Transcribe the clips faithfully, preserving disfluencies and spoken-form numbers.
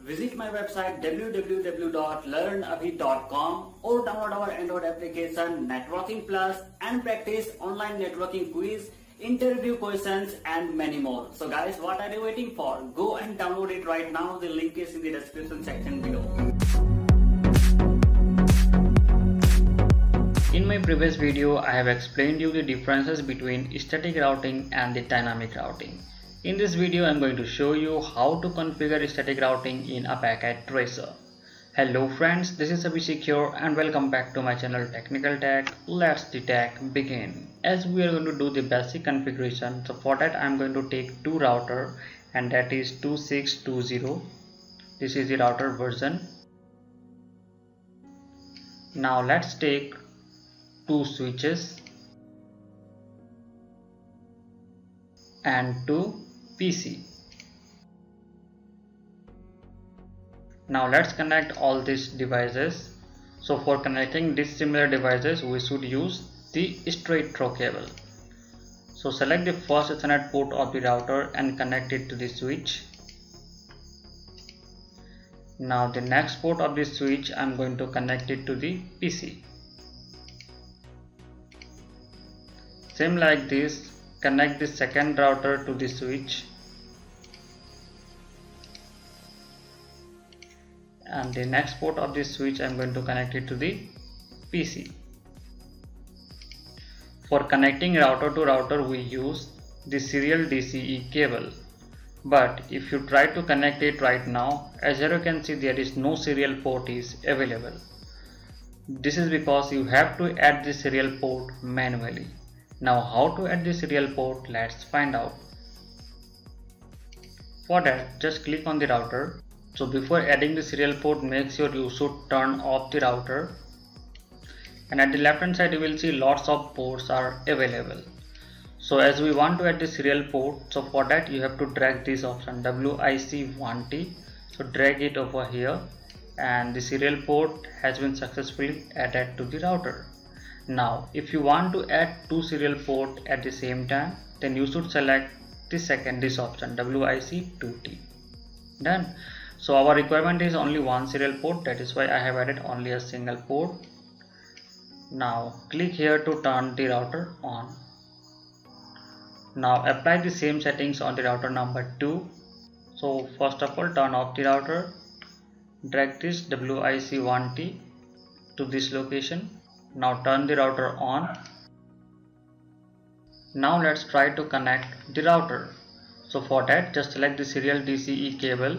Visit my website w w w dot learn abhi dot com or download our Android application Networking Plus and practice online networking quiz, interview questions and many more. So guys, what are you waiting for? Go and download it right now. The link is in the description section below. In my previous video, I have explained you the differences between static routing and the dynamic routing. In this video, I am going to show you how to configure static routing in a packet tracer. Hello friends, this is Abhishek here and welcome back to my channel Technical Tech. Let's the tech begin. As we are going to do the basic configuration, so for that I am going to take two router and that is two six two zero. This is the router version. Now let's take two switches and two P C. Now let's connect all these devices. So for connecting these similar devices, we should use the straight throw cable. So select the first Ethernet port of the router and connect it to the switch. Now the next port of the switch, I'm going to connect it to the P C. Same like this, connect the second router to the switch and the next port of the switch I'm going to connect it to the P C. For connecting router to router we use the serial D C E cable, but if you try to connect it right now, as you can see there is no serial port is available. This is because you have to add the serial port manually. Now how to add the serial port, let's find out. For that, just click on the router. So before adding the serial port, make sure you should turn off the router. And at the left hand side you will see lots of ports are available. So as we want to add the serial port, so for that you have to drag this option W I C one T. So drag it over here and the serial port has been successfully added to the router. Now if you want to add two serial ports at the same time, then you should select the second this option W I C two T. Done. So our requirement is only one serial port, that is why I have added only a single port. Now click here to turn the router on. Now apply the same settings on the router number two. So first of all, turn off the router, drag this W I C one T to this location. Now turn the router on. Now let's try to connect the router. So for that, just select the serial D C E cable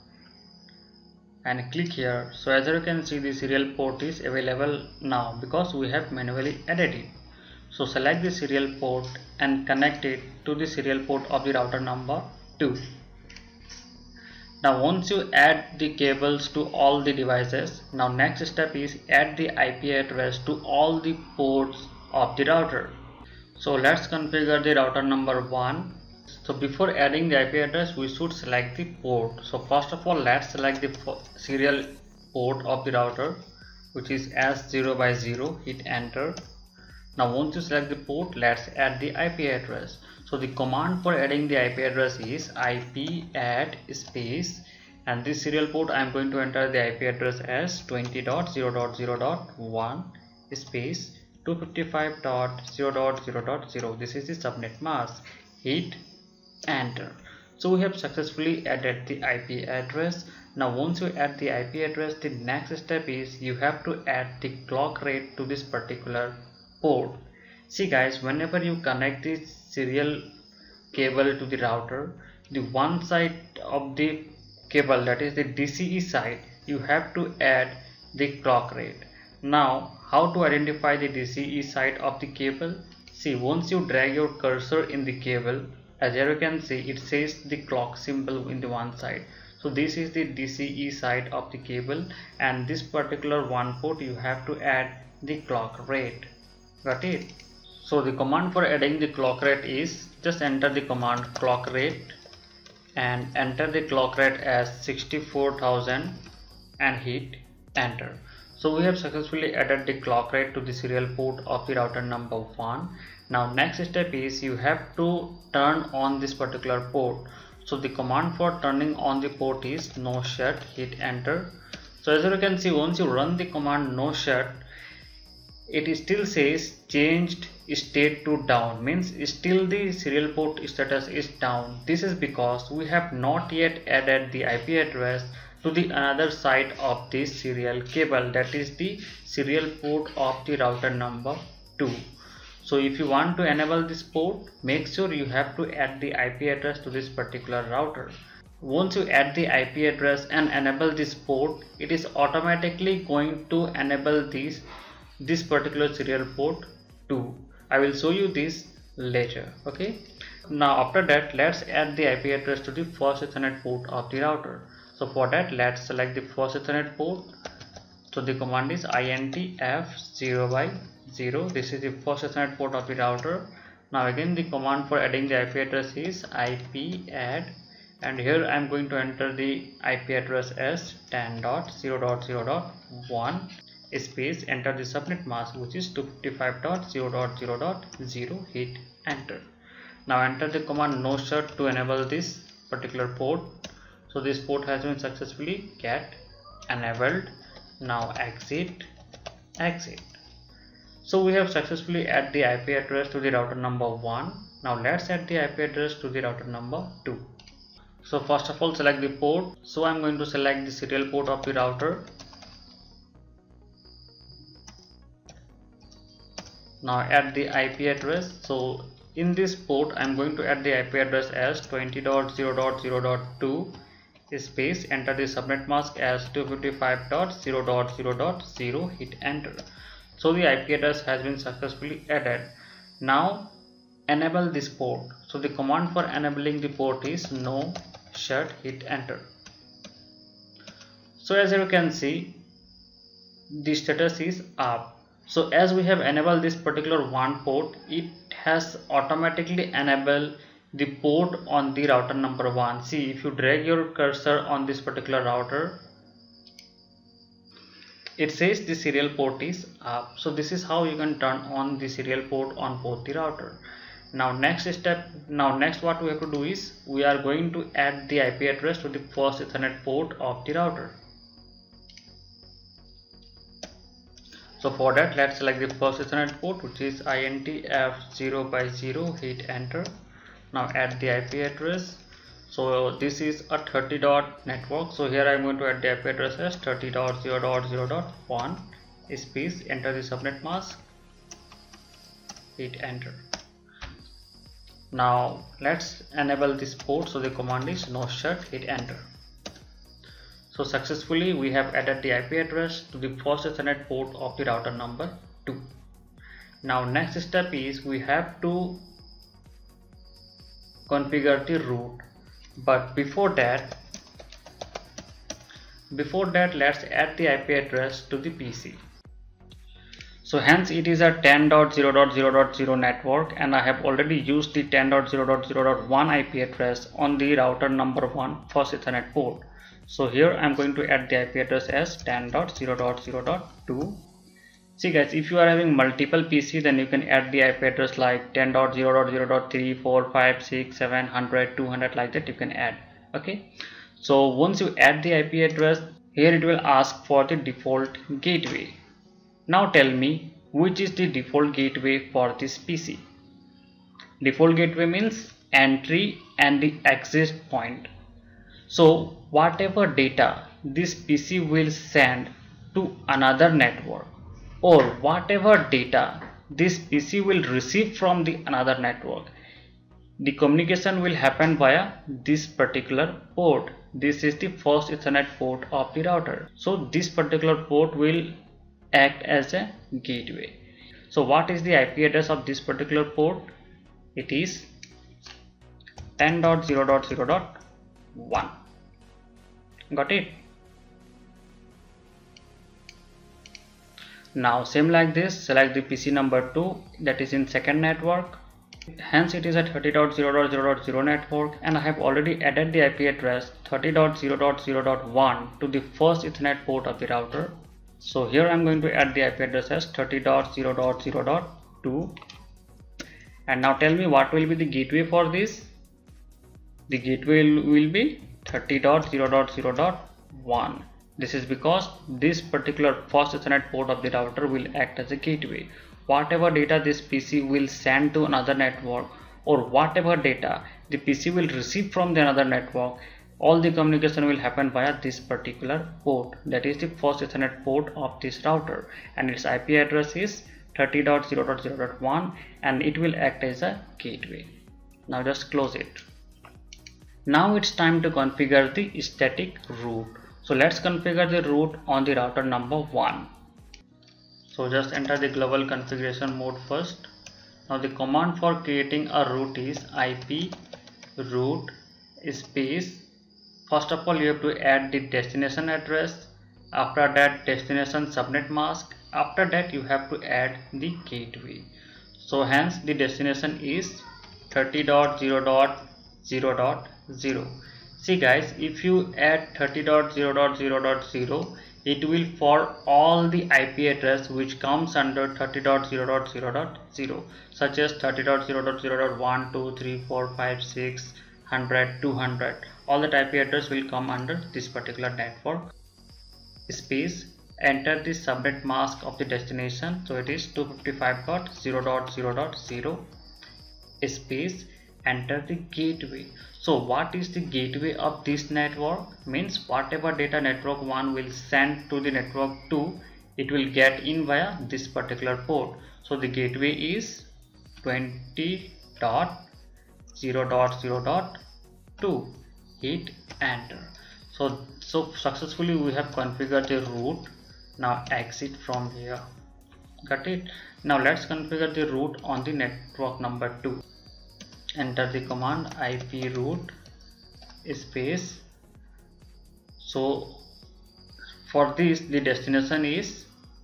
and click here. So as you can see, the serial port is available now because we have manually added it. So select the serial port and connect it to the serial port of the router number two. Now once you add the cables to all the devices, now next step is add the I P address to all the ports of the router. So let's configure the router number one. So before adding the I P address, we should select the port. So first of all, let's select the serial port of the router, which is S zero by zero. Hit enter. Now once you select the port, let's add the I P address. So the command for adding the I P address is I P add space, and this serial port I am going to enter the I P address as twenty dot zero dot zero dot one space two fifty-five dot zero dot zero dot zero. This is the subnet mask. Hit enter. So we have successfully added the I P address. Now once you add the I P address, the next step is you have to add the clock rate to this particular port. See guys, whenever you connect this serial cable to the router, the one side of the cable, that is the D C E side, you have to add the clock rate. Now how to identify the D C E side of the cable? See, once you drag your cursor in the cable, as you can see it says the clock symbol in the one side. So this is the D C E side of the cable, and this particular one port you have to add the clock rate. Got it? So the command for adding the clock rate is just enter the command clock rate and enter the clock rate as sixty-four thousand and hit enter. So we have successfully added the clock rate to the serial port of the router number one. Now next step is you have to turn on this particular port. So the command for turning on the port is no shut, hit enter. So as you can see, once you run the command no shut, it still says changed state to down, means still the serial port status is down. This is because we have not yet added the I P address to the another side of this serial cable, that is the serial port of the router number two. So if you want to enable this port, make sure you have to add the I P address to this particular router. Once you add the I P address and enable this port, it is automatically going to enable this this particular serial port two. I will show you this later. Okay, now after that, let's add the I P address to the first Ethernet port of the router. So for that, let's select the first Ethernet port. So the command is int f zero by zero. This is the first Ethernet port of the router. Now again, the command for adding the I P address is ip add, and here I am going to enter the I P address as ten dot zero dot zero dot one space, enter the subnet mask, which is two fifty-five dot zero dot zero dot zero, hit enter. Now enter the command no shut to enable this particular port. So this port has been successfully get enabled. Now exit, exit. So we have successfully added the I P address to the router number one. Now let's add the I P address to the router number two. So first of all, select the port. So I'm going to select the serial port of the router. Now add the I P address. So in this port, I'm going to add the I P address as twenty dot zero dot zero dot two space, enter the subnet mask as two fifty-five dot zero dot zero dot zero, hit enter. So the I P address has been successfully added. Now enable this port. So the command for enabling the port is no shut, hit enter. So as you can see, the status is up. So as we have enabled this particular one port, it has automatically enabled the port on the router number one. See, if you drag your cursor on this particular router, it says the serial port is up. So this is how you can turn on the serial port on both the router. Now next step, now next what we have to do is we are going to add the I P address to the first Ethernet port of the router. So for that, let's select the first Ethernet port, which is int f zero by zero, hit enter. Now add the I P address. So this is a thirty dot network. So here I am going to add the I P address as thirty dot zero dot zero dot one space, enter the subnet mask, hit enter. Now let's enable this port. So the command is no shut, hit enter. So successfully we have added the I P address to the first Ethernet port of the router number two. Now next step is we have to configure the root, but before that before that let's add the I P address to the P C. So hence it is a ten dot zero dot zero dot zero network, and I have already used the ten dot zero dot zero dot one I P address on the router number one first Ethernet port. So here I am going to add the I P address as ten dot zero dot zero dot two. See guys, if you are having multiple P C, then you can add the I P address like ten dot zero dot zero dot three, four, five, six, seven, one hundred, two hundred, like that you can add. Okay, so once you add the I P address, here it will ask for the default gateway. Now tell me, which is the default gateway for this P C? Default gateway means entry and the exit point. So whatever data this P C will send to another network, or whatever data this P C will receive from the another network, the communication will happen via this particular port. This is the first Ethernet port of the router. So this particular port will act as a gateway. So what is the I P address of this particular port? It is ten dot zero dot zero dot one. Got it? Now same like this, select the P C number two, that is in second network. Hence it is a thirty dot zero dot zero dot zero network, and I have already added the I P address thirty dot zero dot zero dot one to the first Ethernet port of the router. So here I am going to add the I P address as thirty dot zero dot zero dot two. And now tell me, what will be the gateway for this? the gateway will be thirty dot zero dot zero dot one. This is because this particular first Ethernet port of the router will act as a gateway. Whatever data this P C will send to another network, or whatever data the P C will receive from the another network, all the communication will happen via this particular port. That is the first Ethernet port of this router, and its I P address is thirty dot zero dot zero dot one, and it will act as a gateway. Now just close it. Now it's time to configure the static root. So let's configure the root on the router number one. So just enter the global configuration mode first. Now the command for creating a root is ip root space. First of all, you have to add the destination address. After that, destination subnet mask. After that, you have to add the gateway. So hence the destination is thirty dot zero dot zero dot zero. See guys, if you add thirty dot zero dot zero dot zero, it will for all the I P address which comes under thirty dot zero dot zero dot zero, such as thirty dot zero dot zero dot one, two, three, four, five, six, one hundred, two hundred. All that I P address will come under this particular network. Space, enter the subnet mask of the destination. So it is two fifty-five dot zero dot zero dot zero. Space, enter the gateway. So what is the gateway of this network? Means whatever data network one will send to the network two, it will get in via this particular port. So the gateway is twenty dot zero dot zero dot two. Hit enter. So so successfully we have configured the root. Now exit from here. Got it? Now let's configure the root on the network number two. Enter the command ip root space. So for this the destination is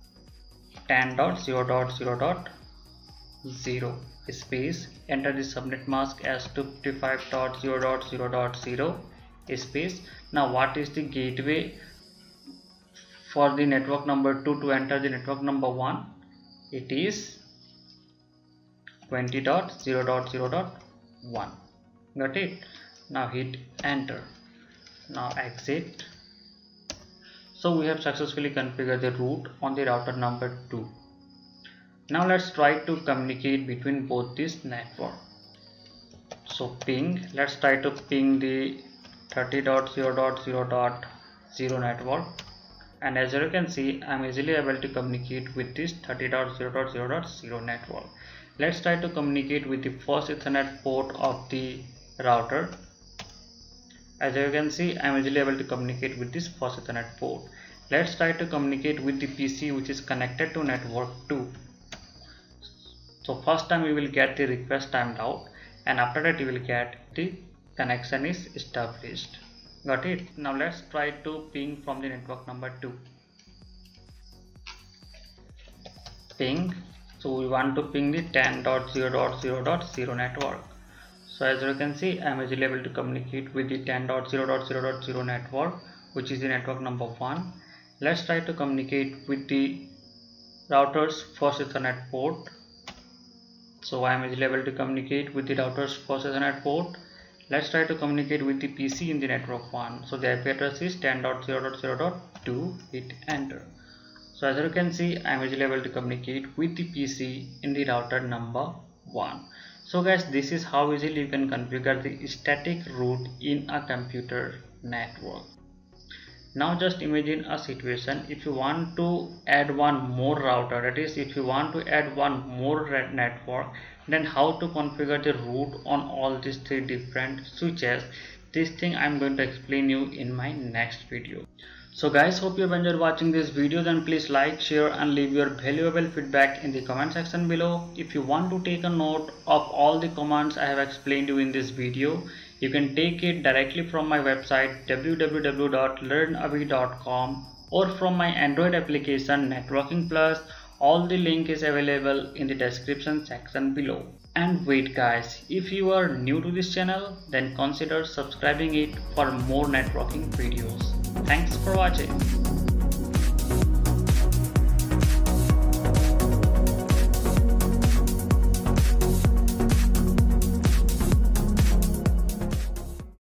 ten dot zero dot zero dot zero space. Enter the subnet mask as two fifty-five dot zero dot zero dot zero space. Now what is the gateway for the network number two to enter the network number one? It is twenty dot zero dot zero dot one. Got it? Now hit enter. Now exit. So we have successfully configured the root on the router number two. Now let's try to communicate between both these network. So ping, let's try to ping the thirty dot zero dot zero dot zero network, and as you can see, I am easily able to communicate with this thirty dot zero dot zero dot zero network. Let's try to communicate with the first Ethernet port of the router. As you can see, I am easily able to communicate with this first Ethernet port. Let's try to communicate with the P C which is connected to network two. So first time we will get the request timed out, and after that you will get the connection is established. Got it? Now let's try to ping from the network number two. Ping. So we want to ping the ten dot zero dot zero dot zero network. So as you can see, I am easily able to communicate with the ten dot zero dot zero dot zero network, which is the network number one. Let's try to communicate with the router's first Ethernet port. So I am easily able to communicate with the router's first Ethernet port. Let's try to communicate with the P C in the network one. So the I P address is ten dot zero dot zero dot two. Hit enter. So as you can see, I am easily able to communicate with the P C in the router number one. So guys, this is how easily you can configure the static root in a computer network. Now just imagine a situation if you want to add one more router, that is if you want to add one more network, then how to configure the root on all these three different switches. This thing I am going to explain you in my next video. So guys, hope you have enjoyed watching this video. Then please like, share and leave your valuable feedback in the comment section below. If you want to take a note of all the commands I have explained you in this video, you can take it directly from my website w w w dot learn avi dot com or from my Android application Networking Plus. All the link is available in the description section below. And wait guys, if you are new to this channel, then consider subscribing it for more networking videos. Thanks for watching.